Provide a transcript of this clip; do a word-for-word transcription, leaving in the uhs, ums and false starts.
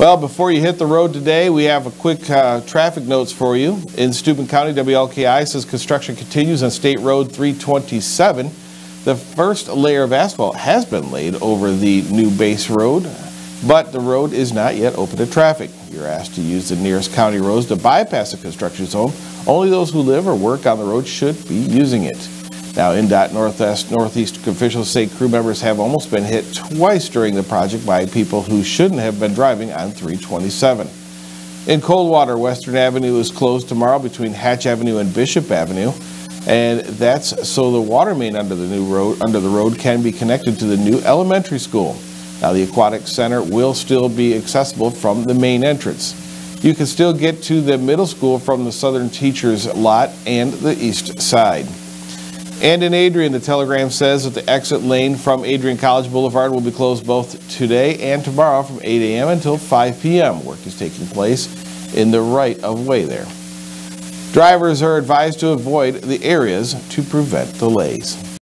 Well, before you hit the road today, we have a quick uh, traffic notes for you. In Steuben County, W L K I says construction continues on State Road three twenty-seven. The first layer of asphalt has been laid over the new base road, but the road is not yet open to traffic. You're asked to use the nearest county roads to bypass the construction zone. Only those who live or work on the road should be using it. Now, N D O T Northwest Northeast officials say crew members have almost been hit twice during the project by people who shouldn't have been driving on three twenty-seven. In Coldwater, Western Avenue is closed tomorrow between Hatch Avenue and Bishop Avenue, and that's so the water main under the new road under the road can be connected to the new elementary school. Now, the aquatic center will still be accessible from the main entrance. You can still get to the middle school from the Southern Teachers lot and the east side. And in Adrian, the Telegram says that the exit lane from Adrian College Boulevard will be closed both today and tomorrow from eight A M until five P M Work is taking place in the right-of-way there. Drivers are advised to avoid the areas to prevent delays.